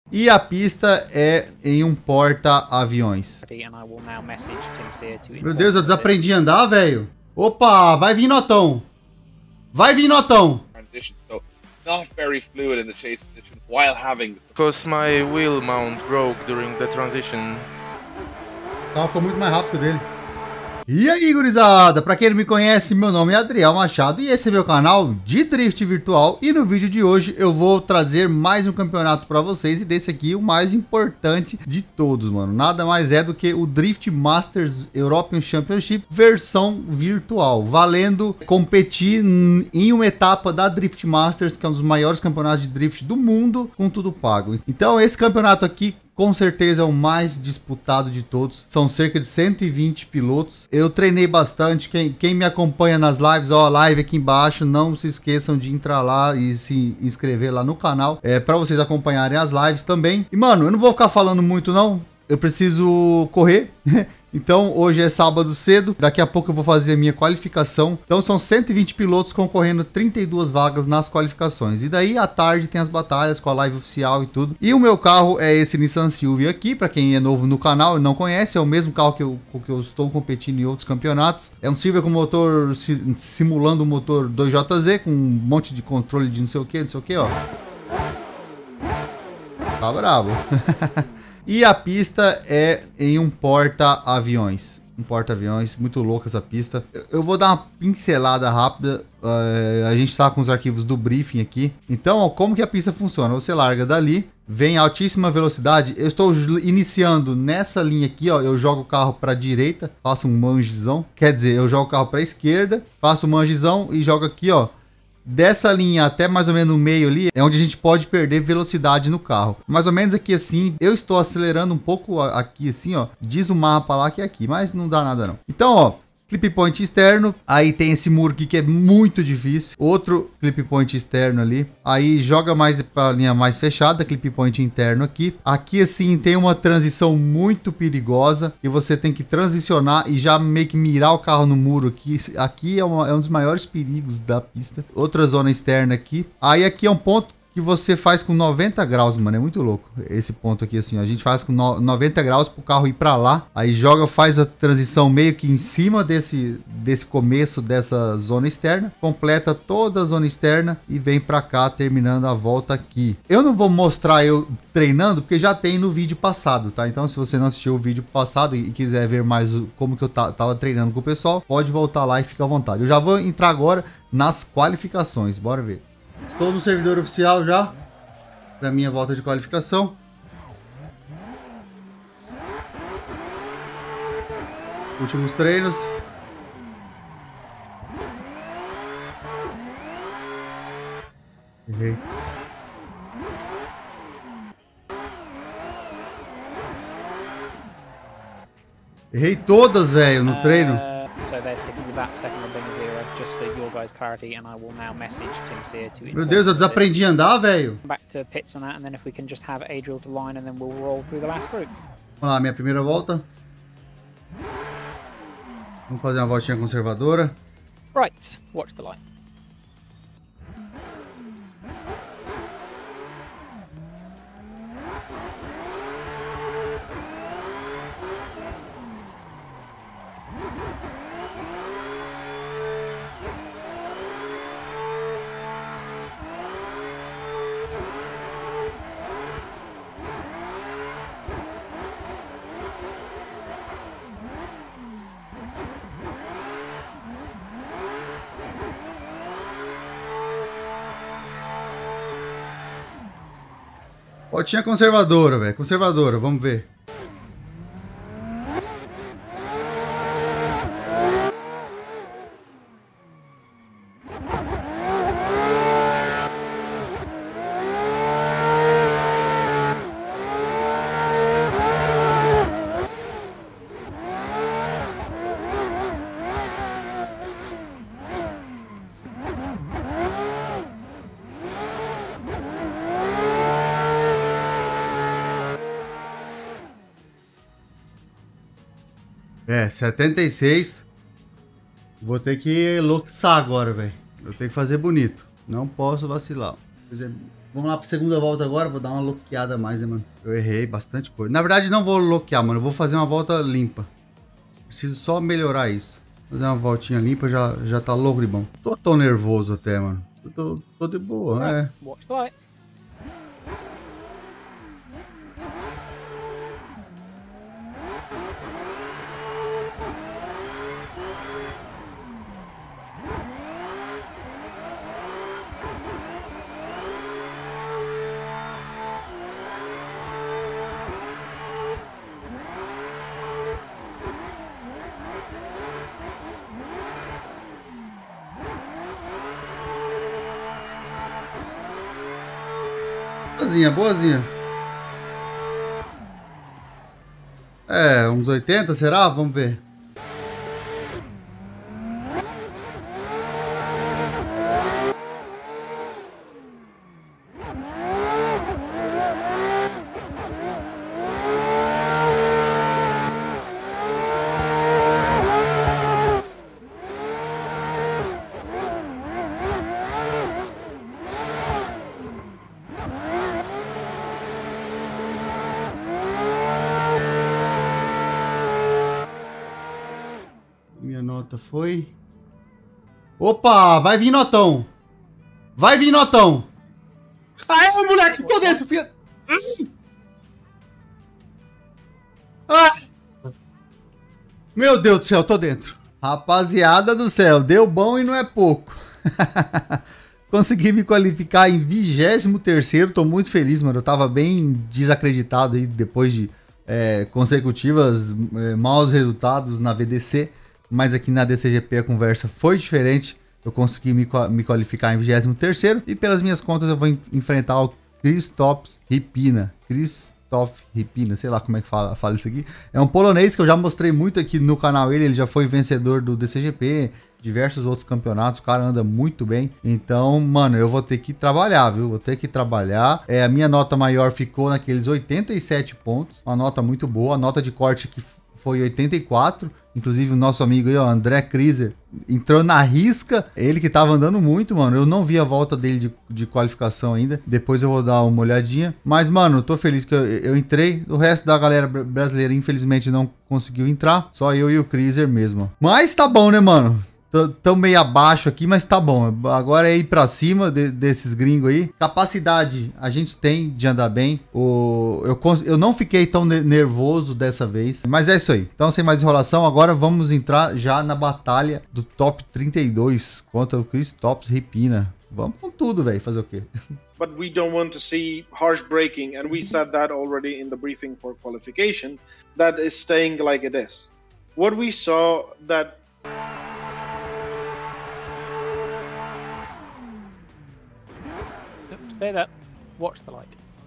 E a pista é em um porta-aviões. Meu Deus, eu desaprendi a andar, velho. Opa, vai vir notão. Vai vir notão. Not very fluid in the chase position while having. Because my wheel mount broke during the transition. O carro ficou muito mais rápido que o dele. E aí, gurizada? Pra quem não me conhece, meu nome é Adriel Machado e esse é meu canal de Drift Virtual. E no vídeo de hoje eu vou trazer mais um campeonato pra vocês e desse aqui o mais importante de todos, mano. Nada mais é do que o Drift Masters European Championship versão virtual, valendo competir em uma etapa da Drift Masters, que é um dos maiores campeonatos de drift do mundo, com tudo pago. Então esse campeonato aqui com certeza é o mais disputado de todos. São cerca de 120 pilotos. Eu treinei bastante. Quem me acompanha nas lives, ó, a live aqui embaixo. Não se esqueçam de entrar lá e se inscrever lá no canal. Para vocês acompanharem as lives também. E, mano, eu não vou ficar falando muito, não. Eu preciso correr. Então, hoje é sábado cedo. Daqui a pouco eu vou fazer a minha qualificação. Então, são 120 pilotos concorrendo 32 vagas nas qualificações. E daí, à tarde, tem as batalhas com a live oficial e tudo. E o meu carro é esse Nissan Silvia aqui. Para quem é novo no canal e não conhece, é o mesmo carro que eu estou competindo em outros campeonatos. É um Silvia com motor simulando o motor 2JZ, com um monte de controle de não sei o que, ó. Tá bravo. E a pista é em um porta-aviões. Um porta-aviões, muito louca essa pista. Eu vou dar uma pincelada rápida. A gente tá com os arquivos do briefing aqui. Então, ó, como que a pista funciona? Você larga dali, vem a altíssima velocidade. Eu estou iniciando nessa linha aqui, ó. Eu jogo o carro para a direita, faço um mangezão. Quer dizer, eu jogo o carro para a esquerda, faço um mangezão e jogo aqui, ó. Dessa linha até mais ou menos no meio ali, é onde a gente pode perder velocidade no carro. Mais ou menos aqui assim, eu estou acelerando um pouco aqui assim, ó. Diz o mapa lá que é aqui, mas não dá nada não. Então, ó, clip point externo, aí tem esse muro aqui que é muito difícil. Outro clip point externo ali. Aí joga mais para a linha mais fechada, clip point interno aqui. Aqui assim tem uma transição muito perigosa e você tem que transicionar e já meio que mirar o carro no muro aqui. Aqui é um dos maiores perigos da pista. Outra zona externa aqui. Aí aqui é um ponto que você faz com 90 graus, mano, é muito louco esse ponto aqui assim, ó. A gente faz com 90 graus pro carro ir pra lá, aí joga, faz a transição meio que em cima desse começo dessa zona externa, completa toda a zona externa e vem pra cá, terminando a volta aqui. Eu não vou mostrar eu treinando, porque já tem no vídeo passado, tá? Então se você não assistiu o vídeo passado e quiser ver mais como que eu tava treinando com o pessoal, pode voltar lá e fica à vontade. Eu já vou entrar agora nas qualificações, bora ver. Estou no servidor oficial já, para minha volta de qualificação. Últimos treinos. Errei. Errei todas, velho, no treino. Meu Deus, eu desaprendi a andar, velho. Vamos lá, minha primeira volta. Vamos fazer uma voltinha conservadora. Right, watch the line. Voltinha conservadora, velho. Conservadora, vamos ver. É, 76. Vou ter que enlouquecer agora, velho. Eu tenho que fazer bonito. Não posso vacilar. Vamos lá pra segunda volta agora. Vou dar uma loqueada a mais, né, mano? Eu errei bastante coisa. Na verdade, não vou loquear, mano. Eu vou fazer uma volta limpa. Preciso só melhorar isso. Fazer uma voltinha limpa já tá louco de bom. Tô tão nervoso até, mano. Tô de boa, né? Watch the light. Boazinha, boazinha. É, uns 80, será? Vamos ver. Minha nota foi... Opa, vai vir notão. Vai vir notão. Aê, moleque, tô dentro, filha. Ah. Meu Deus do céu, tô dentro. Rapaziada do céu, deu bom e não é pouco. Consegui me qualificar em 23º, tô muito feliz, mano. Eu tava bem desacreditado aí depois de consecutivas maus resultados na VDC. Mas aqui na DCGP a conversa foi diferente. Eu consegui me qualificar em 23º. E pelas minhas contas eu vou enfrentar o Krzysztof Rypina. Krzysztof Rypina, sei lá como é que fala isso aqui. É um polonês que eu já mostrei muito aqui no canal. Ele já foi vencedor do DCGP, diversos outros campeonatos. O cara anda muito bem. Então, mano, eu vou ter que trabalhar, viu? Vou ter que trabalhar. A minha nota maior ficou naqueles 87 pontos. Uma nota muito boa. A nota de corte aqui foi 84. Inclusive o nosso amigo aí, ó, André Kriser, entrou na risca. Ele que tava andando muito, mano. Eu não vi a volta dele de qualificação ainda. Depois eu vou dar uma olhadinha. Mas, mano, tô feliz que eu entrei. O resto da galera brasileira, infelizmente, não conseguiu entrar. Só eu e o Kriser mesmo. Mas tá bom, né, mano? Tão meio abaixo aqui, mas tá bom. Agora é ir pra cima desses gringos aí. Capacidade a gente tem de andar bem. Eu não fiquei tão nervoso dessa vez. Mas é isso aí. Então, sem mais enrolação, agora vamos entrar já na batalha do top 32 contra o Krzysztof Rypina. Vamos com tudo, velho. Fazer o quê? But we don't want to see harsh braking, and we said that already in the briefing for qualification, that is staying like it is. What we saw that Stay there. Watch the light.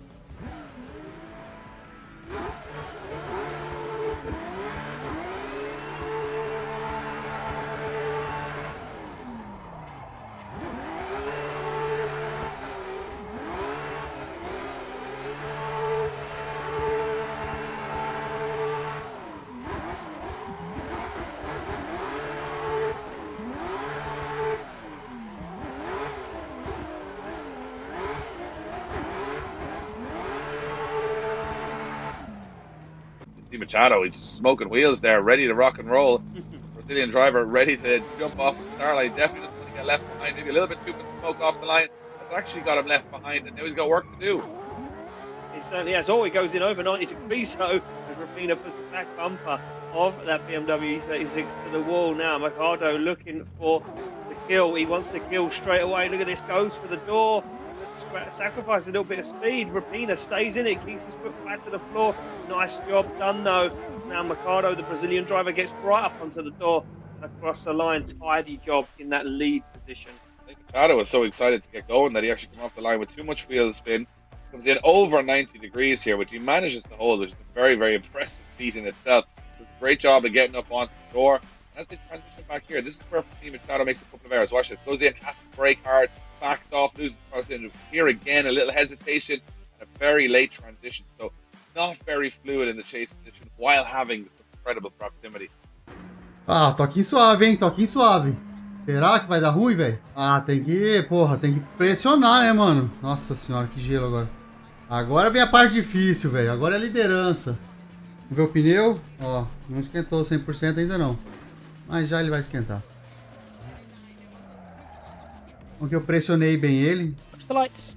Di Machado, he's smoking wheels there, ready to rock and roll. Brazilian driver ready to jump off the star line. Definitely doesn't want to get left behind. Maybe a little bit too much smoke off the line. That's actually got him left behind, and now he's got work to do. He certainly has. Oh, he goes in over 90 degrees, though, as Rapina puts the back bumper of that BMW E36 to the wall now. Mercado looking for the kill. He wants the kill straight away. Look at this, goes for the door. Sacrifice a little bit of speed. Rapina stays in it, keeps his foot flat to the floor. Nice job done, though. Now Mercado, the Brazilian driver, gets right up onto the door and across the line. Tidy job in that lead position. I think Machado was so excited to get going that he actually came off the line with too much wheel spin. Comes in over 90 degrees here, which he manages to hold, which is a very, very impressive feat in itself. Does a great job of getting up onto the door. As they transition back here, this is where Di Machado makes a couple of errors. Watch this. Goes in, has to brake hard, backs off, loses the cross in. Here again, a little hesitation, and a very late transition. So not very fluid in the chase position while having this incredible proximity. Ah, toquinho suave, hein? Toquinho suave. Será que vai dar ruim, velho? Ah, tem que, porra, tem que pressionar, né, mano? Nossa senhora, que gelo agora. Agora vem a parte difícil, velho. Agora é a liderança. Vamos ver o pneu? Ó, não esquentou 100% ainda não. Mas já ele vai esquentar. Porque eu pressionei bem ele. Watch the lights.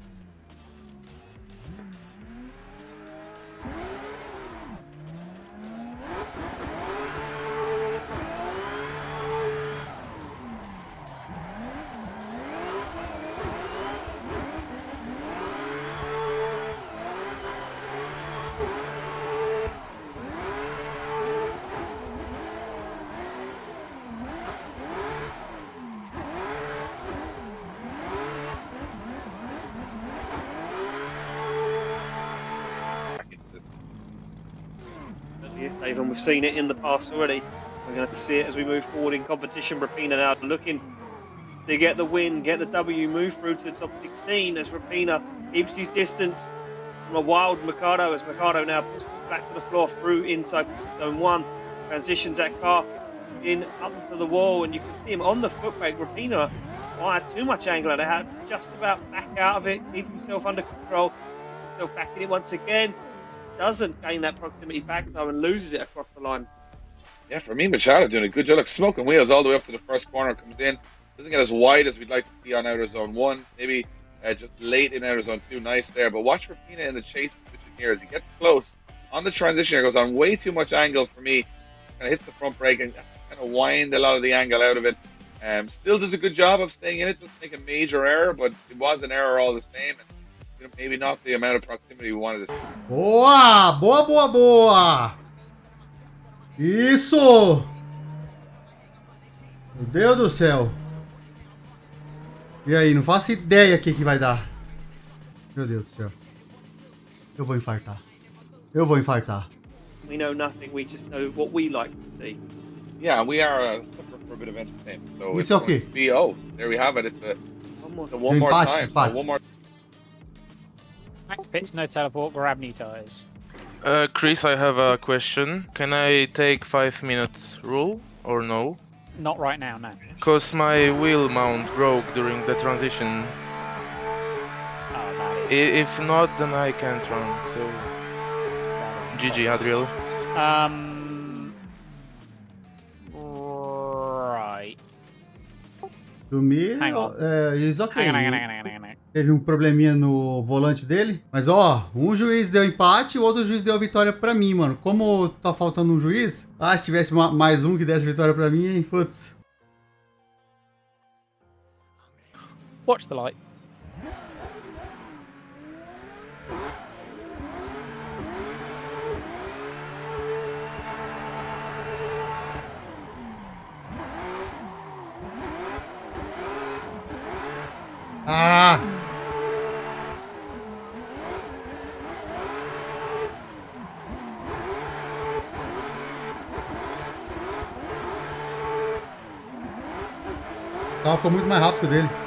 Yes, Dave, and we've seen it in the past already. We're going to see it as we move forward in competition. Rapina now looking to get the win, get the W, move through to the top 16 as Rapina keeps his distance from a wild Mikado, as Mikado now pushes back to the floor through inside zone 1. Transitions that car in up to the wall, and you can see him on the foot brake. Rapina fired too much angle and had just about back out of it, keep himself under control, himself back in it once again. Doesn't gain that proximity back though and loses it across the line. Yeah, for me, Machado doing a good job. Like smoking wheels all the way up to the first corner, comes in, doesn't get as wide as we'd like to see on outer zone 1. Maybe just late in outer zone 2, nice there. But watch Rapina in the chase position here as he gets close on the transition. Here goes on way too much angle for me. Kind of hits the front brake and kind of wind a lot of the angle out of it. Still does a good job of staying in it. Doesn't make a major error, but it was an error all the same. And, maybe not the amount of proximity we wanted to see. Boa! Boa, boa, boa! Isso! Meu Deus do céu! E aí, não faço ideia o que vai dar. Meu Deus do céu. Eu vou infartar. Eu vou infartar. We know nothing, we just know what we like to see. Yeah, we are suffering for a bit of entertainment. So Isso é o quê? There we have it. It's One more. a one more Empate, time. empate. So one more. Back to pits, no teleport, grab new tyres. Chris, I have a question. Can I take 5 minutes rule or no? Not right now, no. Because my wheel mount broke during the transition. Oh, that is. If not, then I can't run. So GG, Adriel. Right. Dormir, Hang on. isso ok. Hang on. Teve um probleminha no volante dele. Mas ó, um juiz deu empate e o outro juiz deu vitória pra mim, mano. Como tá faltando um juiz, se tivesse mais um que desse vitória pra mim, hein? Putz. Watch the light. Ah! O carro ficou muito mais rápido que o dele.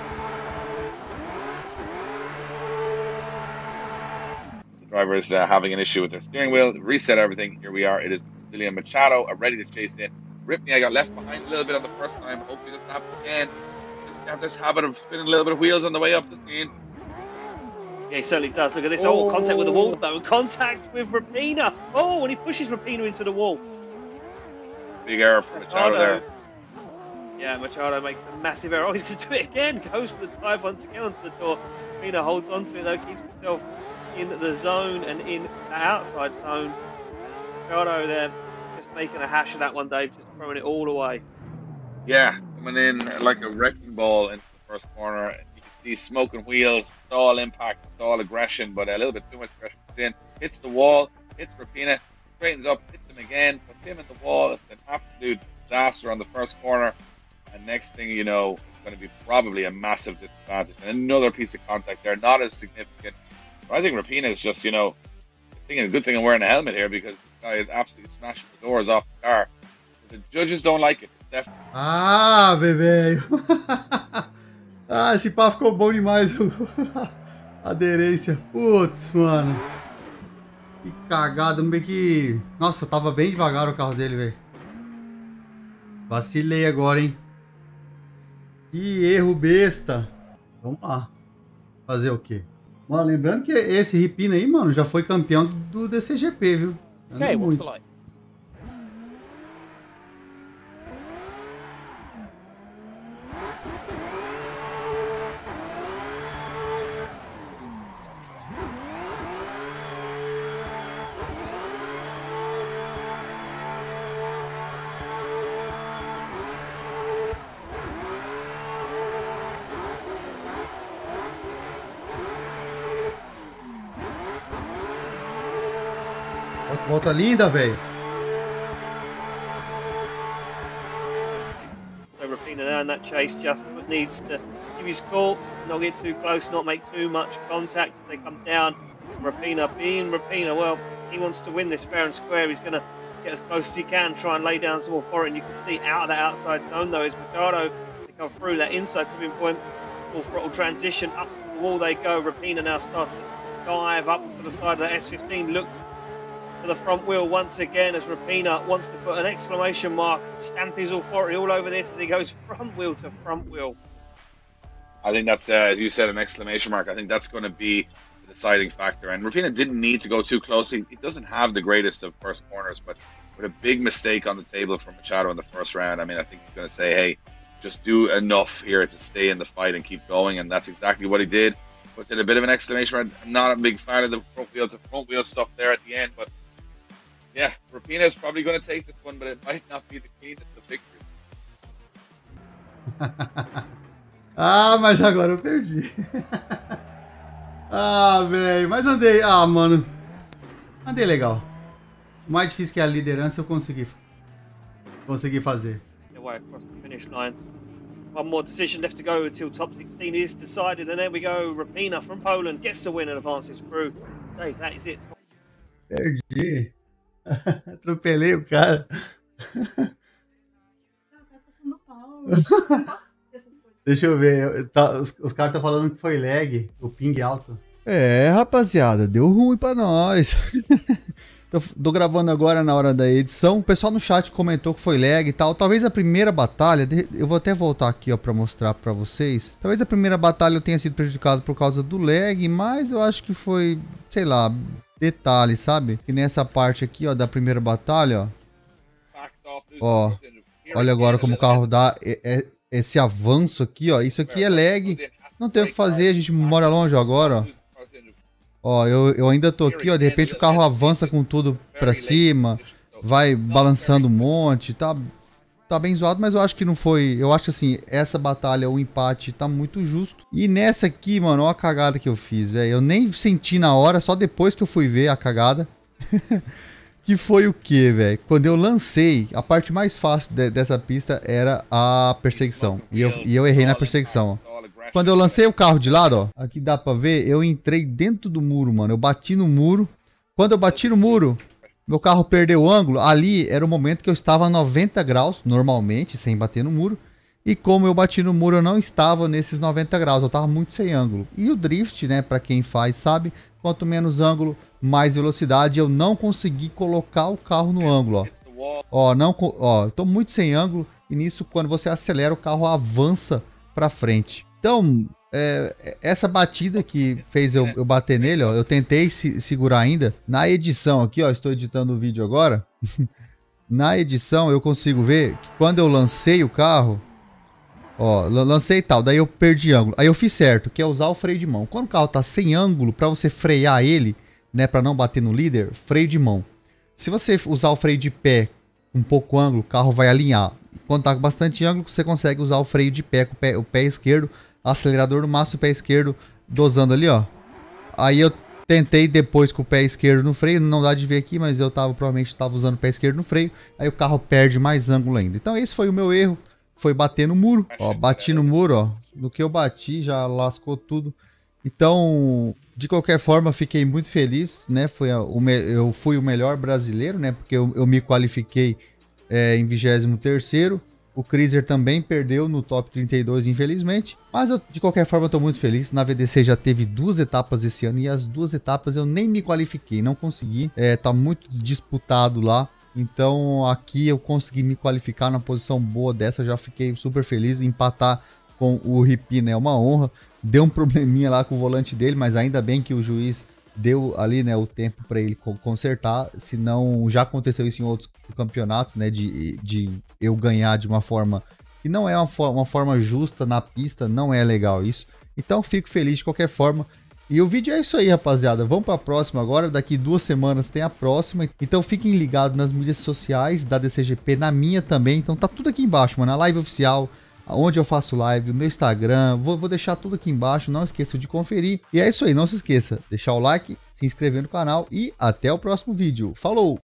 The driver is having an issue with their steering wheel. Reset everything. Here we are. It is Brazilian Machado ready to chase in. Ripney, I got left behind a little bit on the first time. Hopefully this happens again. Just got this habit of spinning a little bit of wheels on the way up the screen. Yeah, he certainly does. Look at this. Oh, contact with the wall though. Contact with Rapina. Oh, and he pushes Rapina into the wall. Big error for Machado there. Yeah, Machado makes a massive error. Oh, he's going to do it again. Goes for the dive once again onto the door. Rapina holds onto it though, keeps himself in the zone and in the outside zone. Machado there just making a hash of that one, Dave, just throwing it all away. Yeah, coming in like a wrecking ball into the first corner. You can see smoking wheels, it's all impact, it's all aggression, but a little bit too much aggression comes in. Hits the wall, hits Rapina, straightens up, hits him again, puts him in the wall. It's an absolute disaster on the first corner. And next thing you know, it's going to be probably a massive disadvantage. And another piece of contact there, not as significant. But I think Rapina is just, a good thing I'm wearing a helmet here because this guy is absolutely smashing the doors off the car. The judges don't like it. Definitely. Ah, velho. Esse pá ficou bom demais. Aderência. Putz, mano. Que cagada. Bem que... Nossa, tava bem devagar o carro dele, velho. Vacilei agora, hein. Que erro besta. Vamos lá. Fazer o quê? Mano, lembrando que esse Ripina aí, mano, já foi campeão do DCGP, viu? Okay, what's the light? Volta linda, velho. So Rapina now in that chase just needs to give his call, not get too close, not make too much contact as they come down. Rapina being Rapina, well, he wants to win this fair and square. He's going to get as close as he can, try and lay down some authority. And you can see out of that outside zone though is Mikado. They come through that inside pivot point, full throttle transition, up the wall they go. Rapina now starts to dive up to the side of the S15, look to the front wheel once again as Rapina wants to put an exclamation mark, stamp his authority all over this as he goes front wheel to front wheel. I think that's, as you said, an exclamation mark. I think that's going to be the deciding factor. And Rapina didn't need to go too close. He doesn't have the greatest of first corners, but with a big mistake on the table from Machado in the first round, I mean, I think he's going to say, hey, just do enough here to stay in the fight and keep going. And that's exactly what he did. Puts in a bit of an exclamation mark. I'm not a big fan of the front wheel to front wheel stuff there at the end, but yeah, Rapina is probably going to take this one, but it might not be the key to the victory. Ah, mas agora eu perdi. Ah, velho, mas andei. Ah, mano. Andei legal. O mais difícil que é a liderança eu consegui fazer. Away across the finish line. One more decision left to go until top 16 is decided, and there we go. Rapina from Poland gets the win and advances through. Dave, that is it. Perdi. Atropelei o cara. Deixa eu ver. Os caras estão falando que foi lag, o ping alto. É, rapaziada, deu ruim pra nós. Tô gravando agora na hora da edição. O pessoal no chat comentou que foi lag e tal. Talvez a primeira batalha, eu vou até voltar aqui ó pra mostrar pra vocês. Talvez a primeira batalha eu tenha sido prejudicado por causa do lag, mas eu acho que foi, sei lá, detalhe, sabe? Que nessa parte aqui, ó, da primeira batalha, ó. Olha agora como o carro dá esse avanço aqui, ó. Isso aqui é lag. Não tem o que fazer, a gente mora longe agora, ó. Ó, eu ainda tô aqui, ó. De repente o carro avança com tudo pra cima, vai balançando um monte, tá bem zoado, mas eu acho que não foi. Eu acho assim, essa batalha, o empate tá muito justo. E nessa aqui, mano, ó a cagada que eu fiz, velho. Eu nem senti na hora, só depois que eu fui ver a cagada. Que foi o que, velho? Quando eu lancei, a parte mais fácil dessa pista era a perseguição. E eu errei na perseguição, ó. Quando eu lancei o carro de lado, ó, aqui dá pra ver, eu entrei dentro do muro, mano. Eu bati no muro. Quando eu bati no muro, meu carro perdeu o ângulo. Ali era o momento que eu estava a 90 graus, normalmente, sem bater no muro. E como eu bati no muro, eu não estava nesses 90 graus. Eu tava muito sem ângulo. E o drift, né, pra quem faz, sabe, quanto menos ângulo, mais velocidade. Eu não consegui colocar o carro no ângulo, ó. Ó, eu tô muito sem ângulo. E nisso, quando você acelera, o carro avança pra frente. Então, essa batida que fez eu bater nele, ó, eu tentei segurar ainda. Na edição aqui, ó, estou editando o vídeo agora. Na edição eu consigo ver que quando eu lancei o carro, ó, lancei e tal, daí eu perdi ângulo. Aí eu fiz certo, que é usar o freio de mão. Quando o carro tá sem ângulo, para você frear ele, né, para não bater no líder, freio de mão. Se você usar o freio de pé com pouco ângulo, o carro vai alinhar. Quando tá com bastante ângulo, você consegue usar o freio de pé com o pé esquerdo, acelerador no máximo, o pé esquerdo dosando ali, ó. Aí eu tentei depois com o pé esquerdo no freio, não dá de ver aqui, mas eu provavelmente estava usando o pé esquerdo no freio, aí o carro perde mais ângulo ainda. Então esse foi o meu erro, foi bater no muro, ó, bati no muro, ó. No que eu bati já lascou tudo. Então, de qualquer forma, fiquei muito feliz, né? Eu fui o melhor brasileiro, né? Porque eu me qualifiquei em 23º. O Cruiser também perdeu no top 32, infelizmente. Mas eu, de qualquer forma, estou muito feliz. Na VDC já teve 2 etapas esse ano e as 2 etapas eu nem me qualifiquei, não consegui. Tá muito disputado lá. Então aqui eu consegui me qualificar na posição boa dessa. Já fiquei super feliz. Empatar com o Ripina é uma honra. Deu um probleminha lá com o volante dele, mas ainda bem que o juiz deu ali, né, o tempo para ele consertar, senão já aconteceu isso em outros campeonatos, né, de eu ganhar de uma forma que não é uma forma justa na pista, não é legal isso. Então fico feliz de qualquer forma. E o vídeo é isso aí, rapaziada. Vamos para a próxima agora. Daqui 2 semanas tem a próxima. Então fiquem ligados nas mídias sociais da DCGP, na minha também. Então tá tudo aqui embaixo, mano. A live oficial, onde eu faço live, o meu Instagram. Vou deixar tudo aqui embaixo. Não esqueça de conferir. E é isso aí. Não se esqueça. Deixar o like, se inscrever no canal. E até o próximo vídeo. Falou!